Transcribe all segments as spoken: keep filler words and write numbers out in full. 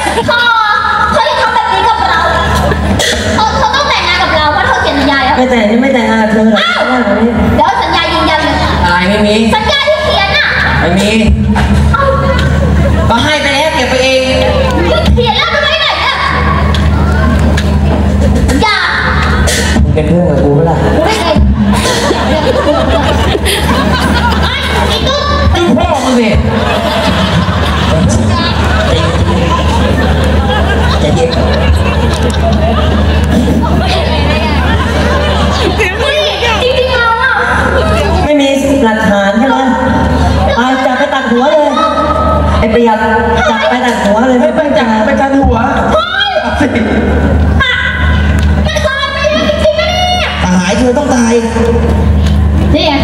เธอเธออย่าทำแบบนี้กับเราเธอเธอต้องแต่งงานกับเราเพราะเธอเขียนสัญญาแล้วไม่แต่งไม่แต่งงานเธอหรอกเดี๋ยวสัญญายืนยันเลยอะไรไม่มีสัญญาที่เขียนอ่ะไม่มีก็ให้ไปแล้วเก็บไปเองเขียนแล้วมันไม่ได้เนี่ยอย่ามึงเป็นเพื่อนกับกูเปล่าไม่ได้ไอ้ตุ๊กตีพ่อมึงสิจะเย็นจริงๆเราอ่ะไม่มีหลักฐานใช่ไหมไปจับไปตัดหัวเลยไอ้เปียกจับไปตัดหัวเลยไม่ไปจับไปตัดหัวตายเธอต้องตายนี่ไง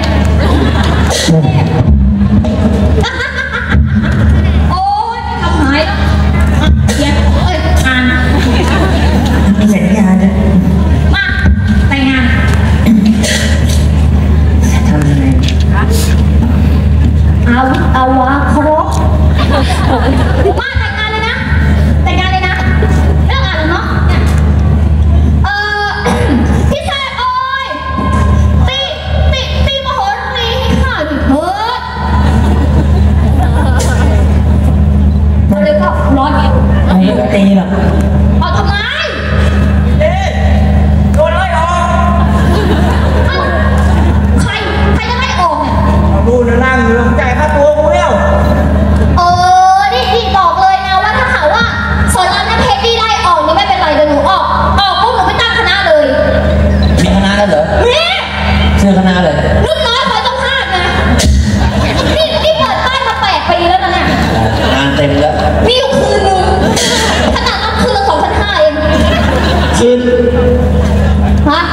โอ้ยทำหายเขียนเอ้ยอ่านมีสัญญาณด้วยมาแต่งงานทำยังไงเอาเอาวะครบมาแต่งงานเลยนะแต่งงานเลยนะเรื่องอะไรเนาะเออพี่ชายโอ้ยตีตีตีมโหรีให้ข้าดิเถิดมาเลยก็ร้อนไงไม่ตีหรอกเอาทำไมโดนไล่ออกเอาใครใครจะไล่ออกเนี่ยเอาดูนะนั่งอยู่จ่ายค่าตัวกูแล้วเออนี่ดีบอกเลยนะว่าถ้าหากว่าสอนรามน้ำเพชรดีไล่ออกนี่ไม่เป็นไรเดี๋ยวหนูออกออกปุ๊บหนูไปตั้งคณะเลยมีคณะแล้วเหรอมีชื่อคณะเลยรุ่นน้อยคอยต้องพลาดนะนี่นี่เปิดป้ายมาแปดปีแล้วนะเนี่ยงานเต็มแล้วมีอยู่คืนนึงขนาดรับคืนละสองพันห้าเองคืนฮะ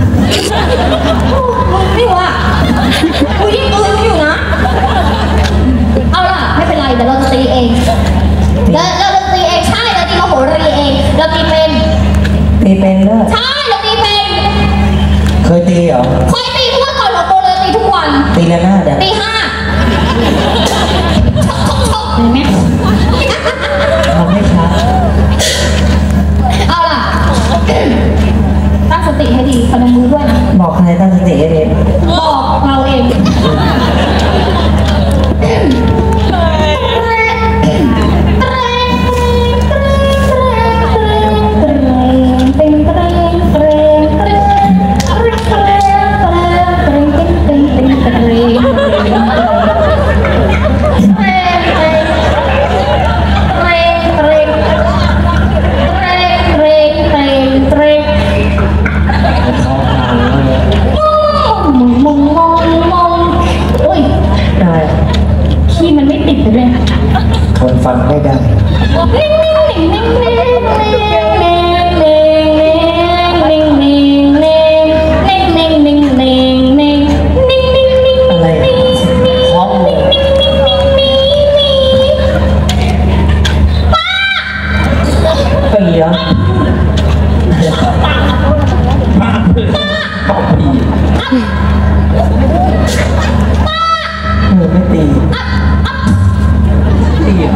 นี่วะกูยิ่งปืนอยู่นะเอาล่ะไม่เป็นไรเดี๋ยวเราจะตีเองเราเราจะตีเองใช่เราตีมโหรีเองเราตีเป็นตีเป็นเลยใช่เราตีเป็นเคยตีเหรอเคยตีทุกวันก่อนเราโตเลยตีทุกวันตีกันหน้าเด็กตีห้าเห็นไหมทำให้ชัดเอาล่ะตั้งสติให้ดีพนมมือด้วยนะบอกใครตั้งสติให้ดีบอกเราเองคนฟังไม่ได้อะไรห้องปีเหรอป้าเพื่อนป้าปีเออไม่ตีตีเหรอ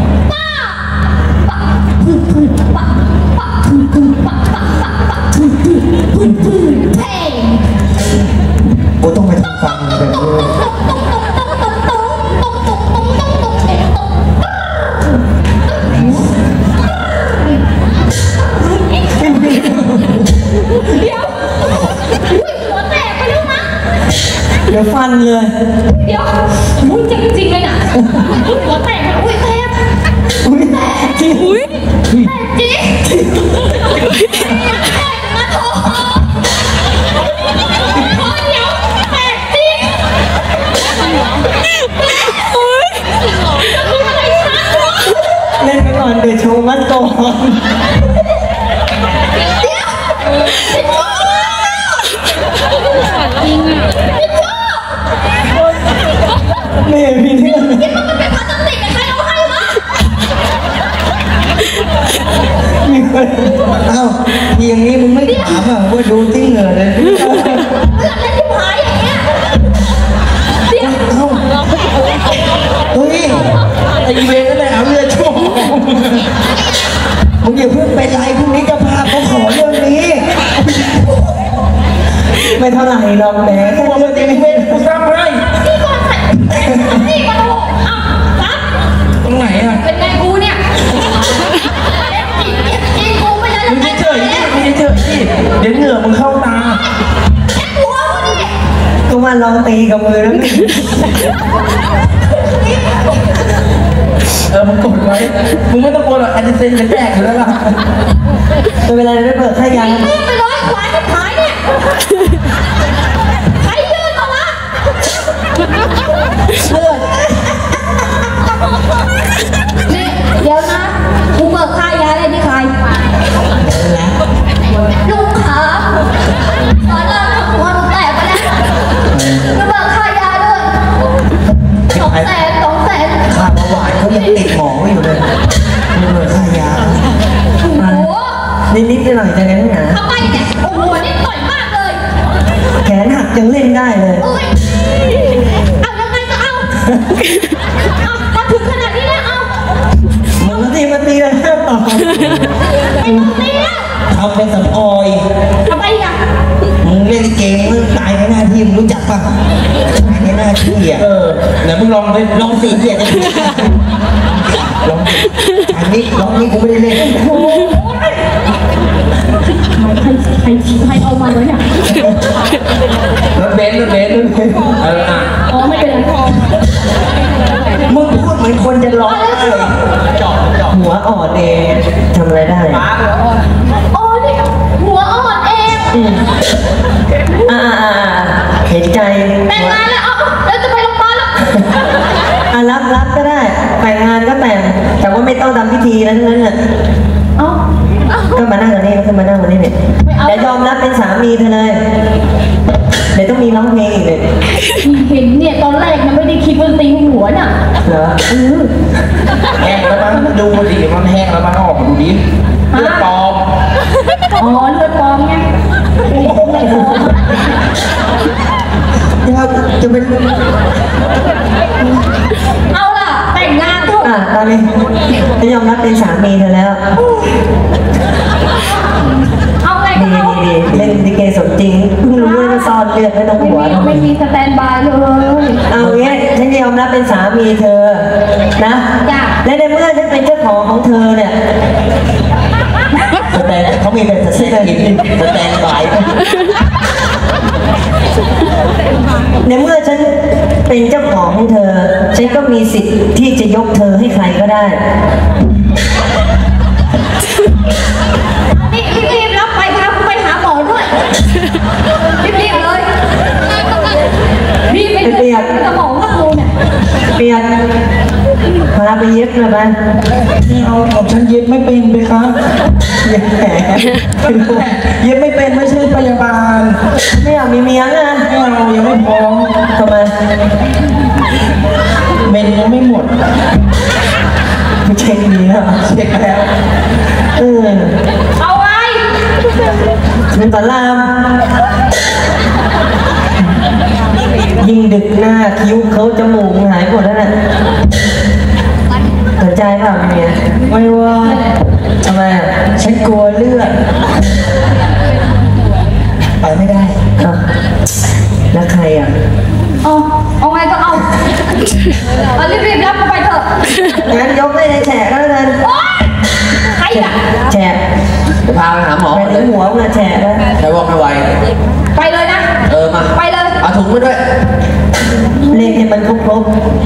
กูต้องไปฟังแบบนี้เดี๋ยวหัวแตกไปแล้วนะเดี๋ยวฟันเลยเดี๋ยวอุ้ยจริงจริงเลยนะหัวแตกอุ้ยแตกอุ้ยจริงอุ้ยจริงมาโทรโทรเดี๋ยวแตกจริงเล่นไปก่อนเดี๋ยวโชว์มันก่อนนี่พี่เรื่องนี่มันเป็นพลาสติกใครเอาให้มามีคนเอ้าอย่างนี้มึงไม่ถามอ่ะว่าดูติ้งเหรอเลยเลือดเล่นที่หายอย่างเงี้ยเดี๋ยวเอ้าเฮ้ยไอเวรนั่นแหละเอาเรือโชว์อย่าเพิ่งเป็นไรพรุ่งนี้เจะพาเขาขอเรื่องนี้ ไม่เท่าไหร่หรอกแหมแค่เรื่องนี้ไม่กูทำให้นี่ก่อนใส่นี่มาดูอ้าวครับตรงไหนอ่ะเป็นไงกูเนี่ยกินกูไปแล้วมึงเฉยๆมึงเฉยๆดิเดี๋ยวเหงื่อมึงเข้าตาหัวกูนี่ก็มาลองตีกับมือแล้วนี่เออมึงกดไว้มึงไม่ต้องกดหรอกอันนี้เซ็นจะแจกอยู่แล้วล่ะไม่เป็นไรไม่เปิดค่ายามึงไปร้อยขวานที่ขายเนี่ยใครยื่นมาวะเลือดนี่เดี๋ยวนะกูเบิกค่ายาได้ที่ใครลุงขาตอนแรกหัวหนูแตกไปแล้วกูเบิกค่ายาด้วยสองแสนสองแสนค่าเบาหวานเขายังติดหมออยู่เลยไม่เปิดค่ายาโอ้โหนิดๆหน่อยๆจะงั้นหนาทำไมเนี่ยโอ้โหนี่ต่อยมากเลยแขนหักยังเล่นได้เลยเอ้ยเอายังไงก็เอาเอามาถึงขนาดนี้แล้วเอามึงตีมาตีเลยห้ามต่อไอ้มึงเนี่ยทำเป็นสำออยทำไมอ่ะมึงเล่นเกมมึงตายในหน้าที่มึงรู้จักป่ะตายในหน้าที่อ่ะเออไหนมึงลองดิลองสีเกียรติลองอันนี้ลองนี้กูไม่ได้เล่นโอ้ยใครใครใครเอามาเลยเนี่ยรถเบนซ์รถเบนซ์เอออ่ะอ๋อไม่เป็นไรพอมึงพูดเหมือนคนจะร้องไห้หัวอ่อนเองทำอะไรได้อ๋อนี่หัวอ่อนเองอ่าอ่าเห็นใจแต่งงานแล้วเอาแล้วจะไปโรงพยาบาลแล้วอ่ะรับรับก็ได้แต่งงานก็แต่งแต่ว่าไม่ต้องทำพิธีนั้นนั้นน่ะเอ้าก็มานั่งตรงนี้ก็มานั่งตรงนี้เนี่ยเดี๋ยวยอมรับเป็นสามีเธอเลยเดี๋ยวต้องมีร้องเพลงอีกเลยเห็นเนี่ยตอนแรกมันไม่ได้คิดว่าตีหัวน่ะเหรอแห้งแล้วมั้งดูดิมันแห้งแล้วมั้งออกมาดูดิเลือดปลอมอ๋อเลือดปลอมไงเลือดปลอมครับจะเป็นเอาล่ะแต่งงานเถอะอ่ะตอนนี้จะยอมรับเป็นสามีเธอแล้วเอาไงก็ดีเอาดีดีเล่นลิเกสมจริงเพิ่งรู้ว่าซ่อนเลือดไว้ตรงหัวไม่มีไม่มีสแตนบายเลยเอาเงี้ยฉันจะยอมรับเป็นสามีเธอนะจ้ะและในเมื่อฉันเป็นเจ้าของของเธอเนี่ยสแตนเขามีเป็นสแตนอินสแตนบายในเมื่อฉันเป็นเจ้าของของเธอ ฉันก็มีสิทธิ์ที่จะยกเธอให้ใครก็ได้นี่รีบๆรับไปครับไปหาหมอด้วยรีบๆเลยรีบไปเลยสมองก็รู้เนี่ยเปลี่ยนพาไปเย็บเลยไปไม่เอาของฉันเย็บไม่เป็นไปครับเย็บแผลเย็บไม่เป็นไม่ใช่พยาบาลไม่อยากมีเมียนะไม่เอายังไม่พร้อมทำไมเมนยังไม่หมดไม่เช็คดีนะเช็คแล้วเออเอาไว้เป็นสาราม ยิ่งดึกหน้าคิ้วเขาจมูกหายหมดแล้วน่ะสนใจเปล่าเมียไม่ว่าทำไมอ่ะฉันกลัวเลือดไปไม่ได้อ่ะแล้วใครอ่ะเอาเอาไงก็เอาเอารีบๆรับไปเถอะงั้นยกให้ในแฉะก็แล้วกันโอ๊ยใครอ่ะแฉะจะพาไปหาหมอไปถึงหัวมึงอะแฉะแล้วใช้วอกไม่ไหวไปเลยนะเออมาไปเลยเอาถุงมาด้วยเล่นให้มันครบครบ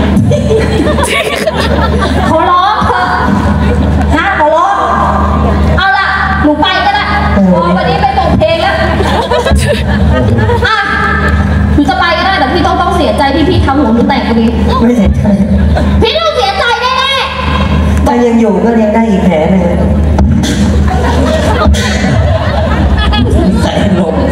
ขอร้องเถอะนะขอร้องเอาล่ะหนูไปก็ได้พอวันนี้ไปตกเพลงแล้วอ่ะหนูจะไปก็ได้แต่พี่ต้องต้องเสียใจที่พี่ทำหัวหนูแตกพอดีไม่เสียใจพี่ต้องเสียใจแน่ถ้ายังอยู่ก็ยังได้อีกแผลหนึ่งใส่ลม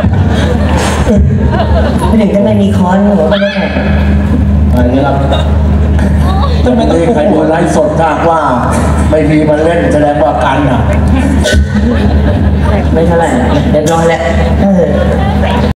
ไม่ถึงจะไม่มีค้อนหัวก็ไม่แตกอะไรเงี้ยครับทำไมต้องมีใครดูไลฟ์สดถ้าว่า ไม่มีมาเล่นแสดงว่ากันอ่ะไม่เท่าไหร่เรียบร้อยแล้วเออ